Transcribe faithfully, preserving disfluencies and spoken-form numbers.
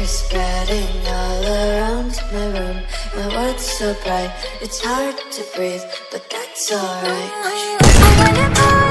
colors spreading all around my room. My world's so bright, it's hard to breathe, but that's alright.